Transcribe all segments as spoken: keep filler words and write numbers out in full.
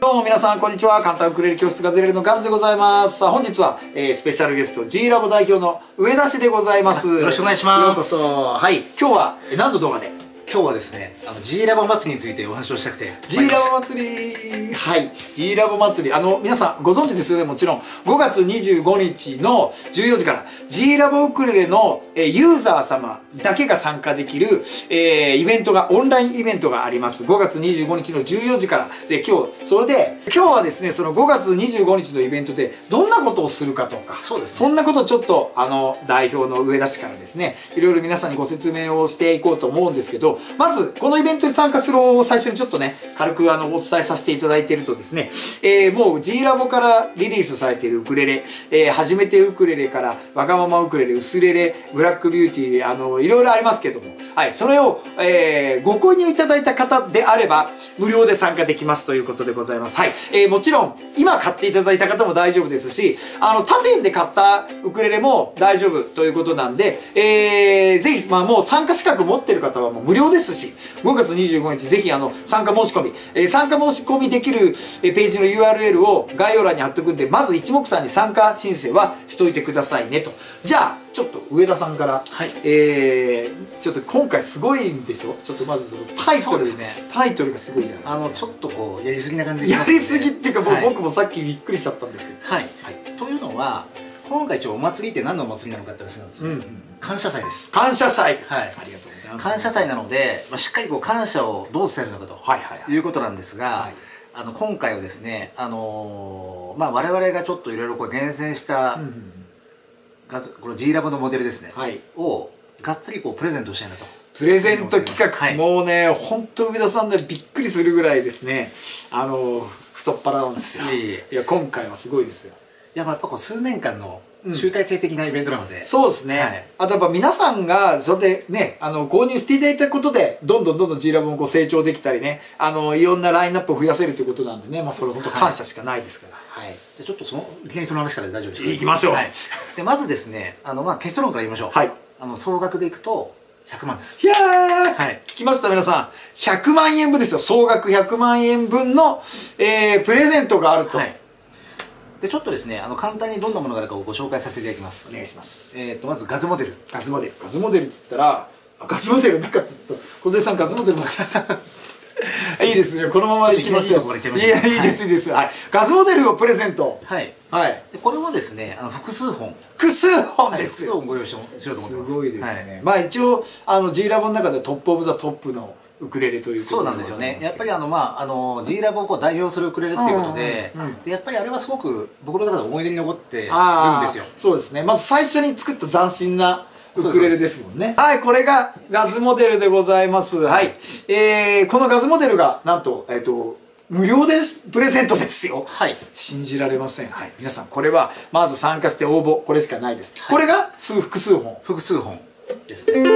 どうも皆さんこんにちは。簡単ウクレレ教室ガズレレのガズでございます。さあ本日は、えー、スペシャルゲスト G ラボ代表の上田氏でございます。 よろしくお願いします。 ようこそ。はい。今日はえ何の動画で？ 今日はですね、あの G ラボ祭りについてお話をしたくて G ラボ祭り、はい、 G ラボ祭り、あの皆さんご存知ですよね。もちろんごがつにじゅうごにちのじゅうよじから G ラボウクレレのえユーザー様だけが参加できる、えー、イベントがオンラインイベントがあります。ごがつにじゅうごにちのじゅうよじからで、今日それで今日はですね、そのごがつにじゅうごにちのイベントでどんなことをするかとか、 そうですね、 そんなことをちょっとあの代表の上田氏からですね、いろいろ皆さんにご説明をしていこうと思うんですけど、まずこのイベントに参加するを最初にちょっとね、軽くあのお伝えさせていただいているとですね、えー、もう G ラボからリリースされているウクレレ、えー、初めてウクレレからわがままウクレレ、ウスレレ、ブラックビューティー、あのいろいろありますけども、はい、それを、えー、ご購入いただいた方であれば無料で参加できますということでございます。はい、えー、もちろん今買っていただいた方も大丈夫ですし、あの他店で買ったウクレレも大丈夫ということなんで、えー、ぜひ、まあ、もう参加資格持ってる方はもう無料ですし、ごがつにじゅうごにちぜひあの参加申し込み、えー、参加申し込みできるページの ユーアールエル を概要欄に貼っておくんで、まず一目散に参加申請はしといてくださいねと。じゃあちょっと上田さんから、はい、えー、ちょっと今回すごいんでしょ。ちょっとまずそのタイトル、ね、タイトルがすごいじゃないですか。 あのちょっとこうやりすぎな感じで、 やりすぎっていうか、もう僕もさっきびっくりしちゃったんですけど、 はい、はい、というのは今回一応お祭りって何のお祭りなのかって話なんですよ、うん、感謝祭です。 感謝祭です、 はい、 ありがとうございます。 感謝祭なので、まあ、しっかりこう感謝をどう伝えるのかということなんですが、はい、あの今回はですね、あのー、まあ我々がちょっといろいろこう厳選した、うんうん、ガズこの G ラボのモデルですね、はい、をがっつりこうプレゼントしたいなと。 プレゼント企画、はい、もうね、本当上田さんでびっくりするぐらいですね、あの太っ腹なんですよ。いやいや、今回はすごいですよ。 いや、まあやっぱこう数年間の集大成的なイベントなので、うん、 そうですね、はい、あとやっぱ皆さんがそれでね、あの購入していただいたことでどんどんどんどん G ラボもこう成長できたりね、あのいろんなラインナップを増やせるということなんでね、まあそれ本当感謝しかないですから。はい、はい、じゃちょっとそのいきなりその話からで大丈夫ですか。 いきましょう。はい、 でまずですね、あのまあ結論から言いましょう。はい、あの総額でいくとひゃくまんです。 いやー、はい、聞きました皆さん、ひゃくまんえんぶんですよ。総額ひゃくまんえんぶんの、えー、プレゼントがあると。はい、 でちょっとですね、あの簡単にどんなものがあるかをご紹介させていただきます。 お願いします。 えっとまずガズモデル。 ガズモデル。ガズモデルっつったら、ガズモデルなかった。ちょっと小杉さんガズモデル持っていいですね。このままいきましょう。いや、いいですいいです。はい。ガズモデルをプレゼント。はい。はい。でこれもですね、あの複数本。複数本です。 複数本ご用意しようと思ってます。 すごいですね。まあ一応あの G ラボの中でトップオブザトップのウクレレということで。 そうなんですよね。やっぱりあのまああの G ラボをこう代表するウクレレっていうことで、でやっぱりあれはすごく僕の中で思い出に残ってるんですよ。 そうですね。まず最初に作った斬新なウクレレですもんね。はい、これがガズモデルでございます。はい、えー、このガズモデルがなんとえっと無料でプレゼントですよ。はい、信じられません。はい、皆さんこれはまず参加して応募、これしかないです。はい、これが数複数本。 複数本ですね。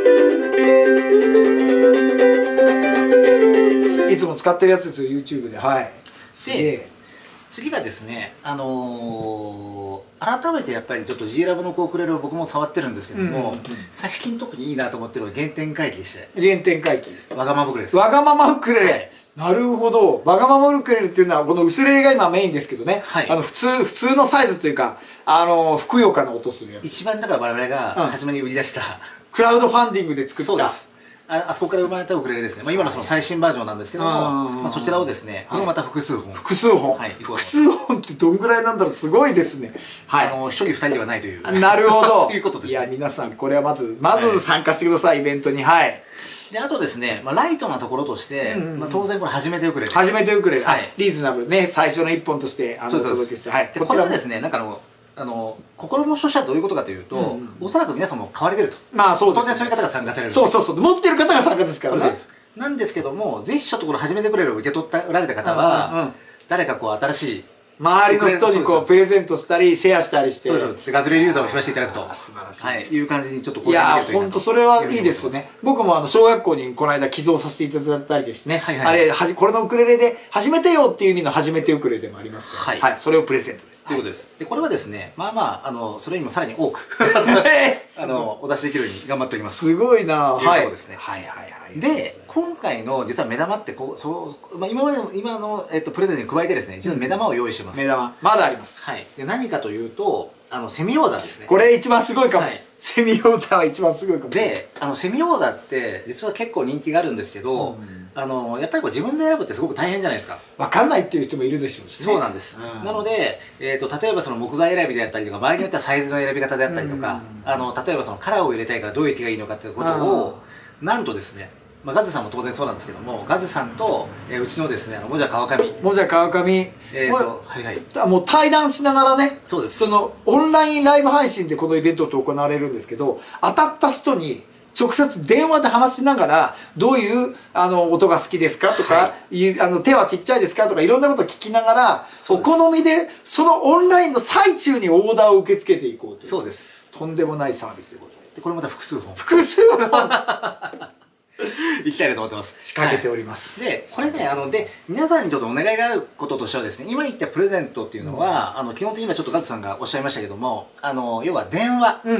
いつも使ってるやつですよ、 YouTube で。はい。 で次がですね、あのー、改めてやっぱりちょっと G ラボのウクレレを僕も触ってるんですけども、最近特にいいなと思ってるのが原点回帰でして。 原点回帰、 わがままウクレレです。 わがままウクレレ、はい、なるほど。わがままウクレレっていうのはこのウスレレが今メインですけどね、はい、あの普通普通のサイズというか、あのふくよかな音するやつ、 一番だから我々が初めに売り出した、うん、 クラウドファンディングで作った。 そうです。あ, あそこから生まれたウクレレですね。まあ、今のその最新バージョンなんですけども、まあそちらをですね、これもまた複数本。 複数本。はい、複数本ってどんぐらいなんだろう、すごいですね。はい。 あの一人二人ではないという。 なるほど。 そういうことです。 いや皆さんこれはまずまず参加してください、イベントに。はい。 であとですね、まあライトなところとして、まあ当然これ初めてウクレレ。 初めてウクレレ。はい。リーズナブルね、最初の一本としてあのお届けして、はい。 こちらはですね、なんかあの。あの心の書写はどういうことかというと、うん、おそらく皆さんも買われてると。 まあそうです、ね、 当然そういう方が参加される。 そうそうそう、持ってる方が参加ですからね。そうです。 なんですけども、ぜひちょっとこれ初めてウクレレを受け取られた方は、うんうん、誰かこう新しい周りの人にこうプレゼントしたりシェアしたりして、 そうそう。でガズレレユーザーを増やしていただくと、 素晴らしい、 はい、いう感じにちょっとこれができるといいなと。いやー、本当それはいいですよね。僕もあの小学校にこの間寄贈させていただいたりですね、はいはい、あれはじこれのウクレレで初めてよっていう意味の初めてウクレレでもありますから、はい、はい、それをプレゼントです。 ということです。でこれはですね、まあまああのそれにもさらに多くあのお出しできるように頑張っております。 すごいな。はい。 そうですね。はいはいはい。 はい。 で今回の実は目玉ってこうそう、まあ、今までの今の、えっと、プレゼンに加えてですね実は目玉を用意してます、 目玉まだあります。 はい。で何かというとあのセミオーダーですね。 これ一番すごいかも、 はい、 セミオーダーは一番すごいかも。 であのセミオーダーって実は結構人気があるんですけど、うん、あのやっぱりこう自分で選ぶってすごく大変じゃないですか。 分かんないっていう人もいるでしょうしね。 そうなんです、うん、なので、えー、と例えばその木材選びであったりとか場合によってはサイズの選び方であったりとか、うん、あの例えばそのカラーを入れたいからどういう木がいいのかっていうことをなんとですね、まあ、ガズさんも当然そうなんですけどもガズさんと、えー、うちのですねあのもじゃ川上もじゃ川上えーとはいはい、 もう対談しながらね、 そうです、 そのオンラインライブ配信でこのイベントって行われるんですけど、当たった人に直接電話で話しながらどういうあの音が好きですかとか、はい、いうあの手はちっちゃいですかとかいろんなことを聞きながらお好みでそのオンラインの最中にオーダーを受け付けていこうという、 そうです、 とんでもないサービスでございます。 でこれまた複数本複数本行きたいなと思ってます。 仕掛けております。 はい、で、これね、あの、で、皆さんにちょっとお願いがあることとしてはですね、今言ったプレゼントっていうのは、うん、あの、基本的に今ちょっとガズさんがおっしゃいましたけども、あの、要は電話。うんうんうん、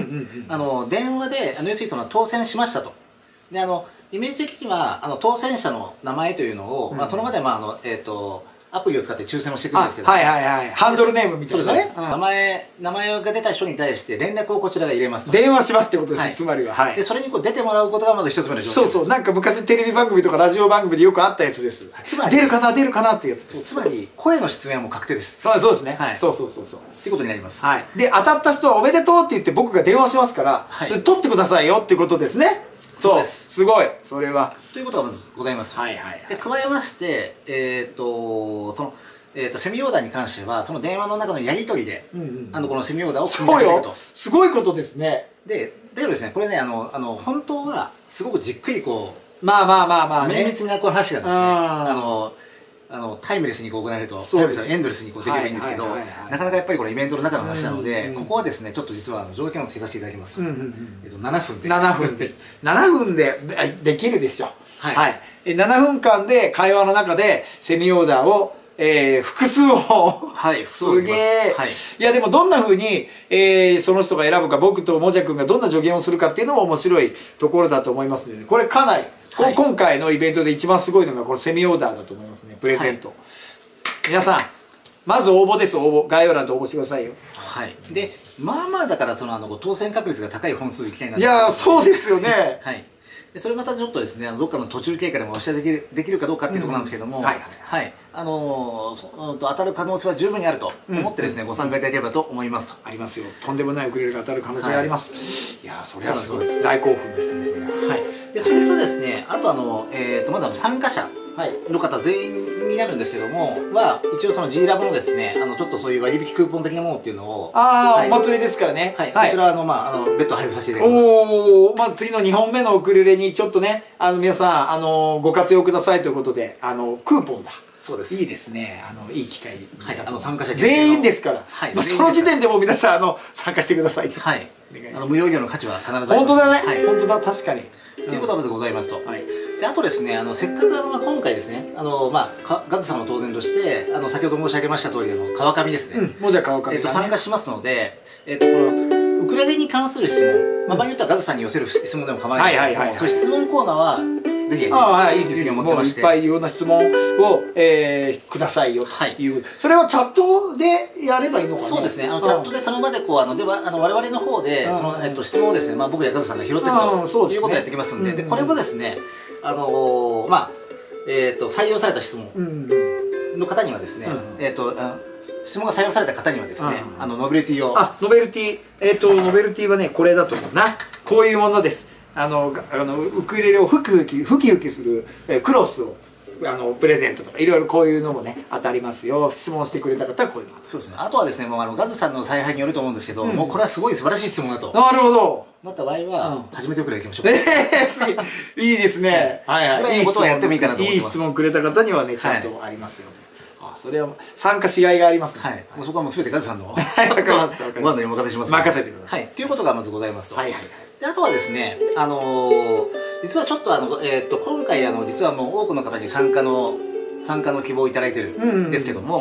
あの、電話で、あの、要するにその当選しましたと。で、あの、イメージ的には、あの、当選者の名前というのを、うん、まあ、その場で、まあ、あの、えっ、ー、と、アプリを使って抽選をしていくんですけど、 はいはいはい、ハンドルネームみたいなね、 うん、名前名前が出た人に対して連絡をこちらが入れますと、 電話しますってことです、はい、つまりは、はい、 でそれにこう出てもらうことがまず一つ目の条件です。 そうそう、なんか昔テレビ番組とかラジオ番組でよくあったやつです。つまり出るかな出るかなっていうやつです。 つまり声の出演はもう確定です。 そうそうですね、 はい、 そうそうそうそうっていうことになります。 はい、で当たった人はおめでとうって言って僕が電話しますから、はい、取ってくださいよっていうことですね。そうです。すごいそれはということがまずございます。はいはい、はい、で加えましてえっ、ー、とそのえー、とセミオーダーに関してはその電話の中のやり取りで、うんうん、あのこのセミオーダーを組み立てると。 すごいことですね。 でだけどですねこれねあのあの本当はすごくじっくりこうまあまあまあまあ、 ね、綿密なこの話がですねあのあのタイムレスにこう行われるとタイムレスエンドレスにこうできればいいんですけど、なかなかやっぱりこのイベントの中の話なので、うんうん、ここはですねちょっと実はあの条件をつけさせていただきます、うんうんうん、えっと、ななふんでななふんでななふんでできるでしょ。はい、はい、えななふんかんで会話の中でセミオーダーをえー、複数本はいすげえ、はい、いやでもどんな風に、えー、その人が選ぶか僕ともじゃくんがどんな助言をするかっていうのも面白いところだと思いますので、これかなり、はい、今回のイベントで一番すごいのがこのセミオーダーだと思いますね。プレゼント、はい、皆さんまず応募です。応募概要欄で応募してくださいよ。 はい。でまあまあだからそのあの当選確率が高い本数いきたいなと。 いやそうですよねはいでそれまたちょっとですねどっかの途中経過でもお知らせできるできるかどうかっていうところなんですけども、はいはいあのー、そ当たる可能性は十分にあると思ってですね、うん、ご参加いただければと思います。 ありますよ。とんでもないウクレレが当たる可能性があります。はい、いやそれはすごいです。大興奮ですね。それははいでそれとですねあとあの、えー、とまずあの参加者の方全員になるんですけどもは一応その G ラボのですねあのちょっとそういう割引クーポン的なものっていうのをああ、はい、お祭りですからね。 はい、はい、こちらあのまああの別途配布させていただきます。 おお、まあ次のにほんめのウクレレにちょっとねあの皆さんあのご活用くださいということであのクーポンだ。 そうです。 いいですね。あのいい機会はい、あの参加者全員ですから。はい。まあその時点でも皆さんあの参加してください。 はい。あの無料料の価値は必ずあります。 本当だね。はい。本当だ確かに。 ということはまずございますと。はい。であとですねあのせっかくあのまあ今回ですねあのまあガズさんも当然としてあの先ほど申し上げました通りあの川上ですね。 うん。もじゃ川上。 えっと参加しますのでえっとこのウクレレに関する質問まあ場合によってはガズさんに寄せる質問でも構わないんですけどもそういう質問コーナーはぜひ、 ああ、はい、いいですね。もういっぱいいろんな質問を、えー、くださいよという、はい、それはチャットでやればいいのかな。 そうですね。あのチャットでその場でこうあのではあの我々の方でそのえっと質問をですね、まあ僕やガズさんが拾っていくということをやってきますんで、でこれもですね、あのまあえっと採用された質問の方にはですね、えっと質問が採用された方にはですね、あのノベルティをあノベルティえっとノベルティはねこれだと思うな。こういうものです。あのあのウクレレをふきふきふきふきするえクロスをあのプレゼントとかいろいろこういうのもね当たりますよ。質問してくれた方はこういうの。 そうですね。あとはですねもうあのガズさんの采配によると思うんですけど、うん、もうこれはすごい素晴らしい質問だと。 なるほど。 なった場合は、うん、初めてウクレレいきましょう。 ええー、すげえいいですね。はいはい。 いいことはやってもいいかなと思ってます。 いい質問くれた方にはねちゃんとありますよと。はい、あそれは参加しがいがありますね。 はい。もうそこはもうすべてガズさんの。 はい。わかりました。 ご案内お任せします。 任せてください。 はい。ということがまずございますと。 はいはい。 であとはですね、あのー、実はちょっとあの、えー、っと今回あの実はもう多くの方に参加の参加の希望をいただいてるんですけども、うんうん、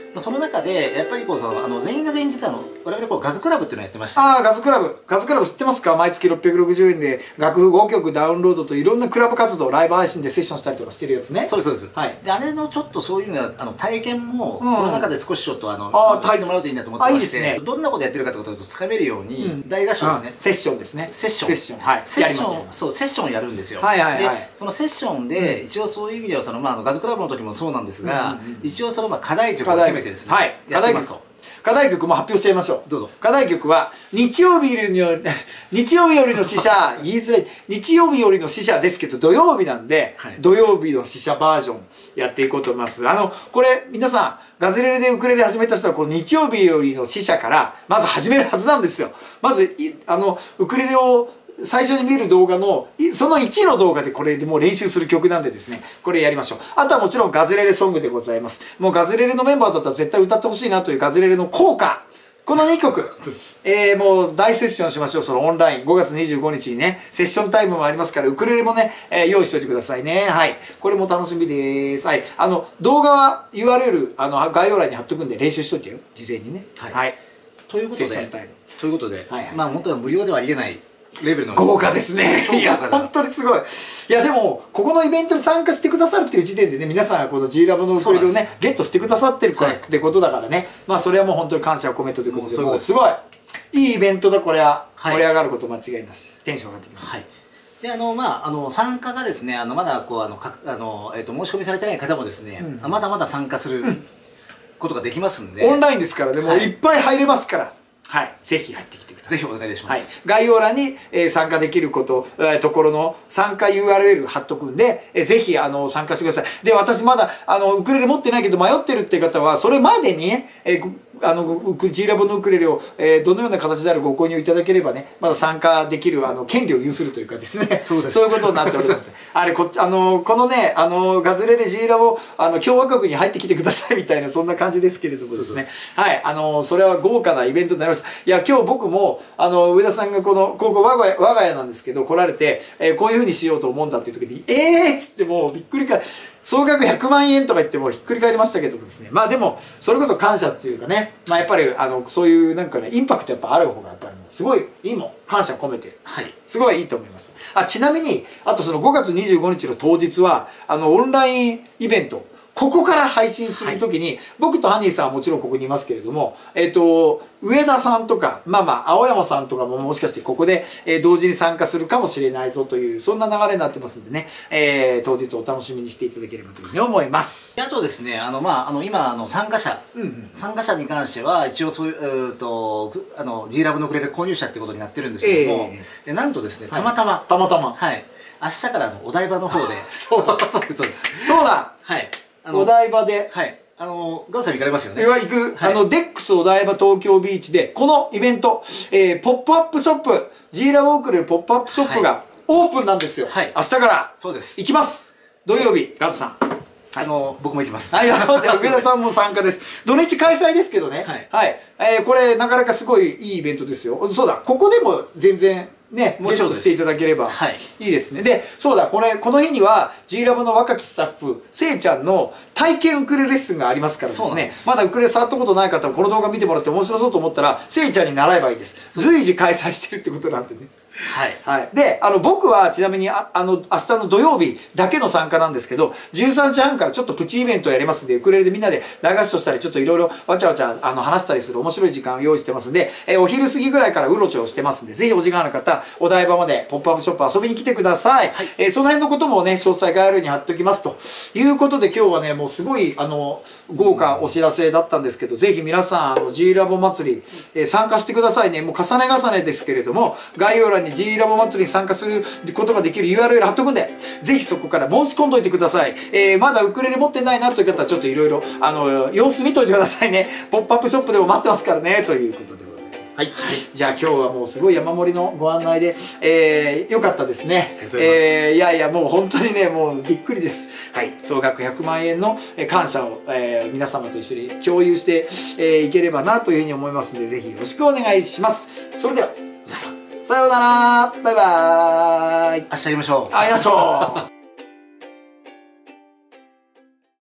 その中でやっぱりこうそのあの全員が全員実はあの我々こうガズクラブっていうのをやってました。 ああ、ガズクラブ。ガズクラブ知ってますか？毎月ろっぴゃくろくじゅうえんで楽譜ごきょくダウンロードといろんなクラブ活動、ライブ配信でセッションしたりとかしてるやつね。 そうですそうです。 はい。 であれのちょっとそういうのはあの体験も、うん、この中で少しちょっとあのああ、 してもらうといいなと思ってまして、 いいですね、 どんなことやってるかってことをつかめるように、うん、大合唱ですね、うん。セッションですね。セッション。セッション。はい。セッション、そうセッションをやるんですよ。はいはいはい。でそのセッションで、うん、一応そういう意味ではそのまああのガズクラブの時もそうなんですが、うんうんうん、一応そのまあ課題曲を決めてですね。はい。課題曲。 課題曲も発表しちゃいましょう。 どうぞ。 課題曲は、日曜日よりの、日曜日よりの死者、言いづらい、日曜日よりの死者ですけど、土曜日なんで、はい、土曜日の死者バージョンやっていこうと思います。あの、これ、皆さん、ガズレレでウクレレ始めた人は、この日曜日よりの死者から、まず始めるはずなんですよ。まず、あの、ウクレレを、最初に見る動画の、そのいちの動画でこれでもう練習する曲なんでですね、これやりましょう。あとはもちろんガズレレソングでございます。もうガズレレのメンバーだったら絶対歌ってほしいなというガズレレの効果。このにきょく、えー、もう大セッションしましょう。そのオンライン。ごがつにじゅうごにちにね、セッションタイムもありますから、ウクレレもね、えー、用意しておいてくださいね。はい。これも楽しみです。はい。あの、動画は ユーアールエル、あの、概要欄に貼っとくんで練習しといてよ。事前にね。はい。はい、 ということで、 セッションタイム。 ということで、はい、まあ本当は無料では言えない。レベルの豪華ですね。いや、本当にすごい。いや、でも、ここのイベントに参加してくださるっていう時点でね、皆さんがこの G ラボのウクレレをね、ゲットしてくださってるからってことだからね。まあ、それはもう本当に感謝を込めてということで、もうすごい。いいイベントだ、これは。盛り上がること間違いなし。テンション上がってきます。はい。 で、あの、まあ、あの、参加がですね、あの、まだ、こう、あの、かあの、えっと、申し込みされてない方もですね、まだまだ参加することができますんで。 オンラインですからね、もういっぱい入れますから。はい。ぜひ入ってきてください。 ぜひお願いします。 はい。概要欄に、えー、参加できること、えー、ところの参加 ユーアールエル 貼っとくんで、えー、ぜひ、あの、参加してください。で、私まだ、あの、ウクレレ持ってないけど迷ってるって方は、それまでに、えー、あの、G ラボのウクレレを、えー、どのような形であるご購入いただければね、まだ参加できる、あの、権利を有するというかですね。そうです。そういうことになっております。あれ、こっち、あの、このね、あの、ガズレレ G ラボ、あの、共和国に入ってきてくださいみたいな、そんな感じですけれどもですね。はい。あの、それは豪華なイベントになりました。いや、今日僕も、あの、上田さんがこの、ここ我が家、我が家なんですけど、来られて、えー、こういう風にしようと思うんだっていう時に、えーっつってもうびっくりか、総額ひゃくまんえんとか言ってもひっくり返りましたけどもですね。まあでも、それこそ感謝っていうかね、まあやっぱり、あの、そういうなんかね、インパクトやっぱある方がやっぱりもうすごいいいもん。感謝込めてる。はい。すごいいいと思います。あ、ちなみに、あとそのごがつにじゅうごにちの当日は、あの、オンラインイベント、ここから配信するときに、はい、僕とハニーさんはもちろんここにいますけれども、えっと、上田さんとか、まあまあ、青山さんとかももしかしてここで、えー、同時に参加するかもしれないぞという、そんな流れになってますんでね、えー、当日お楽しみにしていただければというふうに思います。 あとですね、あの、まあ、あの、今、あの、参加者、うんうん、参加者に関しては、一応そういう、えー、と、あの、G ラボのウクレレ購入者ってことになってるんですけども、えー、なんとですね、たまたま、はい、 たまたま、 はい、明日からのお台場の方で、 そうだ、そうです。そうだはい。お台場で。 はい。あの、ガンさん行かれますよね。 行く。はい、あの、デックスお台場東京ビーチで、このイベント、えー、ポップアップショップ、G ラボウクレレポップアップショップがオープンなんですよ。はい。明日から。 そうです。 行きます。土曜日、ガズさん。 あの、僕も行きます。 はい、じゃあ、上田さんも参加です。土日開催ですけどね。はい。はい。えー、これ、なかなかすごいいいイベントですよ。そうだ、ここでも全然、ね、もちろんしていただければいいですね。で、そうだ、これ、この日には G ラボの若きスタッフ、せいちゃんの体験ウクレレレッスンがありますからですね、まだウクレレ触ったことない方はこの動画見てもらって面白そうと思ったら、せいちゃんに習えばいいです。随時開催してるってことなんでね。はい。はい。で、あの、僕はちなみに、あ、あの、明日の土曜日だけの参加なんですけど、じゅうさんじはんからちょっとプチイベントをやりますんで、ウクレレでみんなで流しとしたり、ちょっといろいろわちゃわちゃ、あの、話したりする面白い時間を用意してますんで、えー、お昼過ぎぐらいからうろちょろしてますんで、ぜひお時間ある方、お台場までポップアップショップ遊びに来てください。はい、えー、その辺のこともね、詳細概要欄に貼っておきますということで、今日はね、もうすごい、あの、豪華お知らせだったんですけど、ぜひ皆さん、あの、G ラボ祭り、えー、参加してくださいね。もう重ね重ねですけれども、概要欄に G ラボ祭りに参加することができる ユーアールエル 貼っとくんで、ぜひそこから申し込んどいてください。えー、まだウクレレ持ってないなという方はちょっといろいろ、あの、様子見といてくださいね。ポップアップショップでも待ってますからね、ということでございます。はい。はい、じゃあ今日はもうすごい山盛りのご案内で、えー、よかったですね。えー、いやいや、もう本当にね、もうびっくりです。はい。総額ひゃくまんえんの感謝を、えー、皆様と一緒に共有して、えー、いければなというふうに思いますので、ぜひよろしくお願いします。それでは、皆さん、さようなら、バイバーイ。 明日会いましょう。 会いましょう。